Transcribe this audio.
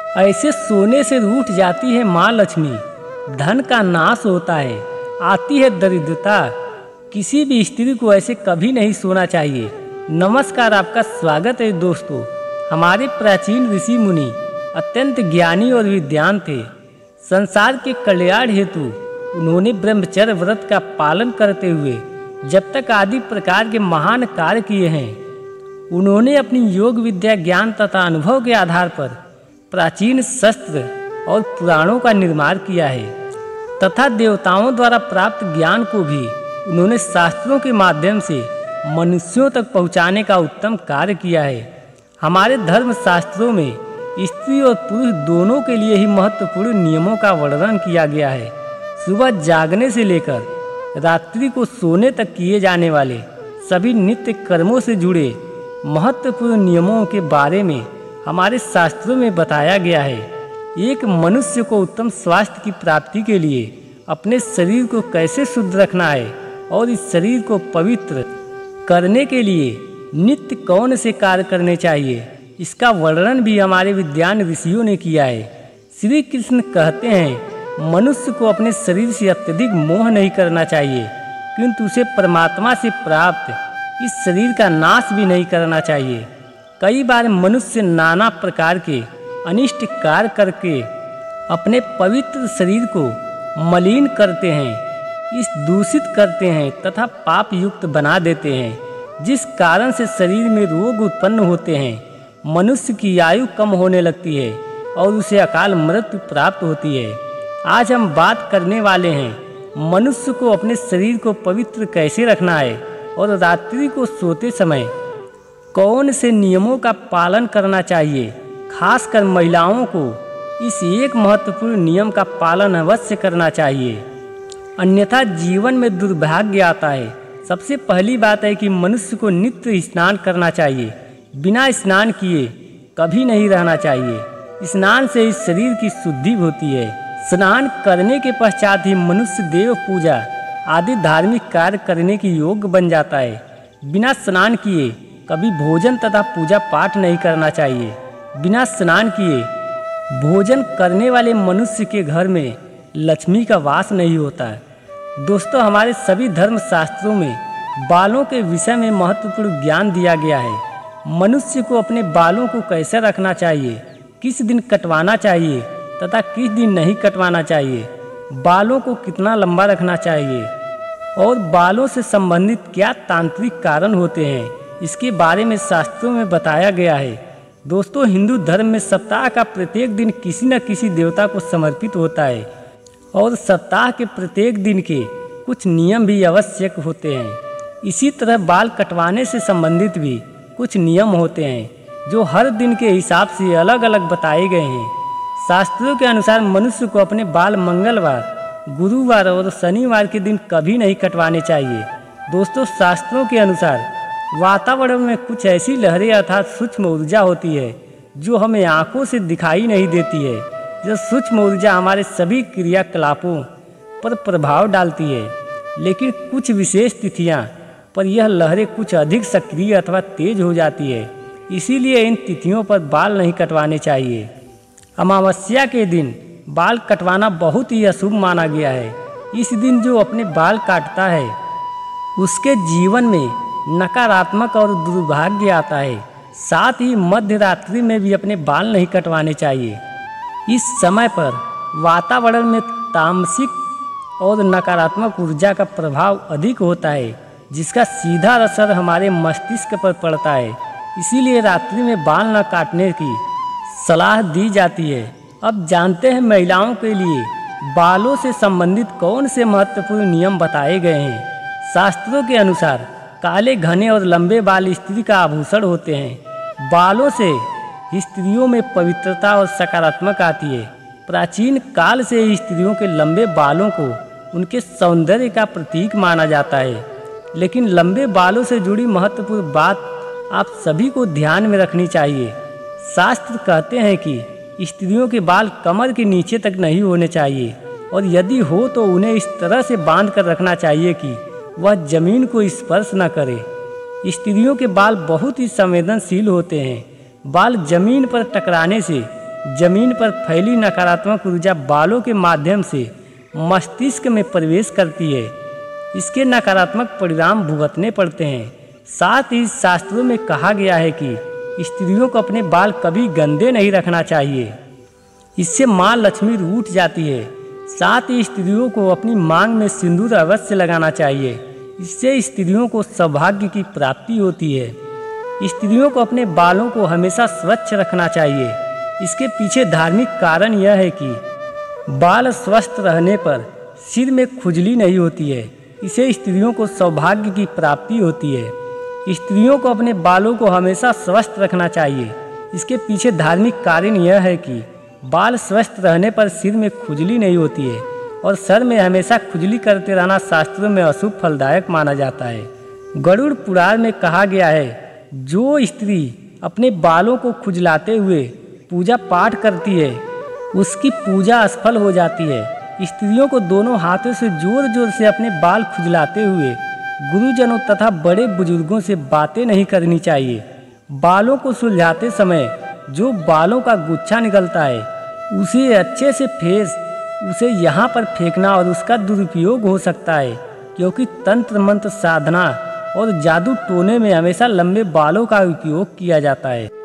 ऐसे सोने से रूठ जाती है माँ लक्ष्मी, धन का नाश होता है, आती है दरिद्रता। किसी भी स्त्री को ऐसे कभी नहीं सोना चाहिए। नमस्कार, आपका स्वागत है दोस्तों। हमारे प्राचीन ऋषि मुनि अत्यंत ज्ञानी और विद्वान थे। संसार के कल्याण हेतु उन्होंने ब्रह्मचर्य व्रत का पालन करते हुए जब तक आदि प्रकार के महान कार्य किए हैं। उन्होंने अपनी योग विद्या, ज्ञान तथा अनुभव के आधार पर प्राचीन शस्त्र और पुराणों का निर्माण किया है तथा देवताओं द्वारा प्राप्त ज्ञान को भी उन्होंने शास्त्रों के माध्यम से मनुष्यों तक पहुंचाने का उत्तम कार्य किया है। हमारे धर्म शास्त्रों में स्त्री और पुरुष दोनों के लिए ही महत्वपूर्ण नियमों का वर्णन किया गया है। सुबह जागने से लेकर रात्रि को सोने तक किए जाने वाले सभी नित्य कर्मों से जुड़े महत्वपूर्ण नियमों के बारे में हमारे शास्त्रों में बताया गया है। एक मनुष्य को उत्तम स्वास्थ्य की प्राप्ति के लिए अपने शरीर को कैसे शुद्ध रखना है और इस शरीर को पवित्र करने के लिए नित्य कौन से कार्य करने चाहिए, इसका वर्णन भी हमारे विद्वान ऋषियों ने किया है। श्री कृष्ण कहते हैं, मनुष्य को अपने शरीर से अत्यधिक मोह नहीं करना चाहिए, किंतु उसे परमात्मा से प्राप्त इस शरीर का नाश भी नहीं करना चाहिए। कई बार मनुष्य नाना प्रकार के अनिष्ट कार्य करके अपने पवित्र शरीर को मलिन करते हैं, इस दूषित करते हैं तथा पाप युक्त बना देते हैं, जिस कारण से शरीर में रोग उत्पन्न होते हैं। मनुष्य की आयु कम होने लगती है और उसे अकाल मृत्यु प्राप्त होती है। आज हम बात करने वाले हैं मनुष्य को अपने शरीर को पवित्र कैसे रखना है और रात्रि को सोते समय कौन से नियमों का पालन करना चाहिए। खासकर महिलाओं को इस एक महत्वपूर्ण नियम का पालन अवश्य करना चाहिए, अन्यथा जीवन में दुर्भाग्य आता है। सबसे पहली बात है कि मनुष्य को नित्य स्नान करना चाहिए। बिना स्नान किए कभी नहीं रहना चाहिए। स्नान से इस शरीर की शुद्धि होती है। स्नान करने के पश्चात ही मनुष्य देव पूजा आदि धार्मिक कार्य करने के योग्य बन जाता है। बिना स्नान किए कभी भोजन तथा पूजा पाठ नहीं करना चाहिए। बिना स्नान किए भोजन करने वाले मनुष्य के घर में लक्ष्मी का वास नहीं होता है। दोस्तों, हमारे सभी धर्म शास्त्रों में बालों के विषय में महत्वपूर्ण ज्ञान दिया गया है। मनुष्य को अपने बालों को कैसे रखना चाहिए, किस दिन कटवाना चाहिए तथा किस दिन नहीं कटवाना चाहिए, बालों को कितना लंबा रखना चाहिए और बालों से संबंधित क्या तांत्रिक कारण होते हैं, इसके बारे में शास्त्रों में बताया गया है। दोस्तों, हिंदू धर्म में सप्ताह का प्रत्येक दिन किसी न किसी देवता को समर्पित होता है और सप्ताह के प्रत्येक दिन के कुछ नियम भी आवश्यक होते हैं। इसी तरह बाल कटवाने से संबंधित भी कुछ नियम होते हैं जो हर दिन के हिसाब से अलग अलग बताए गए हैं। शास्त्रों के अनुसार मनुष्य को अपने बाल मंगलवार, गुरुवार और शनिवार के दिन कभी नहीं कटवाने चाहिए। दोस्तों, शास्त्रों के अनुसार वातावरण में कुछ ऐसी लहरें अर्थात सूक्ष्म ऊर्जा होती है जो हमें आंखों से दिखाई नहीं देती है। जो सूक्ष्म ऊर्जा हमारे सभी क्रियाकलापों पर प्रभाव डालती है, लेकिन कुछ विशेष तिथियां पर यह लहरें कुछ अधिक सक्रिय अथवा तेज हो जाती है। इसीलिए इन तिथियों पर बाल नहीं कटवाने चाहिए। अमावस्या के दिन बाल कटवाना बहुत ही अशुभ माना गया है। इस दिन जो अपने बाल काटता है उसके जीवन में नकारात्मक और दुर्भाग्य आता है। साथ ही मध्य रात्रि में भी अपने बाल नहीं कटवाने चाहिए। इस समय पर वातावरण में तामसिक और नकारात्मक ऊर्जा का प्रभाव अधिक होता है, जिसका सीधा असर हमारे मस्तिष्क पर पड़ता है। इसीलिए रात्रि में बाल न काटने की सलाह दी जाती है। अब जानते हैं महिलाओं के लिए बालों से संबंधित कौन से महत्वपूर्ण नियम बताए गए हैं। शास्त्रों के अनुसार काले, घने और लंबे बाल स्त्री का आभूषण होते हैं। बालों से स्त्रियों में पवित्रता और सकारात्मक आती है। प्राचीन काल से स्त्रियों के लंबे बालों को उनके सौंदर्य का प्रतीक माना जाता है। लेकिन लंबे बालों से जुड़ी महत्वपूर्ण बात आप सभी को ध्यान में रखनी चाहिए। शास्त्र कहते हैं कि स्त्रियों के बाल कमर के नीचे तक नहीं होने चाहिए और यदि हो तो उन्हें इस तरह से बांध कर रखना चाहिए कि वह जमीन को स्पर्श न करे। स्त्रियों के बाल बहुत ही संवेदनशील होते हैं। बाल जमीन पर टकराने से जमीन पर फैली नकारात्मक ऊर्जा बालों के माध्यम से मस्तिष्क में प्रवेश करती है। इसके नकारात्मक परिणाम भुगतने पड़ते हैं। साथ ही शास्त्रों में कहा गया है कि स्त्रियों को अपने बाल कभी गंदे नहीं रखना चाहिए, इससे माँ लक्ष्मी रूठ जाती है। साथ ही स्त्रियों को अपनी मांग में सिंदूर अवश्य लगाना चाहिए, इससे स्त्रियों को सौभाग्य की प्राप्ति होती है। स्त्रियों को अपने बालों को हमेशा स्वच्छ रखना चाहिए। इसके पीछे धार्मिक कारण यह है कि बाल स्वस्थ रहने पर सिर में खुजली नहीं होती है, इससे स्त्रियों को सौभाग्य की प्राप्ति होती है। स्त्रियों को अपने बालों को हमेशा स्वस्थ रखना चाहिए। इसके पीछे धार्मिक कारण यह है कि बाल स्वस्थ रहने पर सिर में खुजली नहीं होती है और सर में हमेशा खुजली करते रहना शास्त्रों में अशुभ फलदायक माना जाता है। गरुड़ पुराण में कहा गया है, जो स्त्री अपने बालों को खुजलाते हुए पूजा पाठ करती है उसकी पूजा असफल हो जाती है। स्त्रियों को दोनों हाथों से जोर जोर से अपने बाल खुजलाते हुए गुरुजनों तथा बड़े बुजुर्गों से बातें नहीं करनी चाहिए। बालों को सुलझाते समय जो बालों का गुच्छा निकलता है उसे अच्छे से उसे यहाँ पर फेंकना और उसका दुरुपयोग हो सकता है, क्योंकि तंत्र मंत्र साधना और जादू टोने में हमेशा लंबे बालों का उपयोग किया जाता है।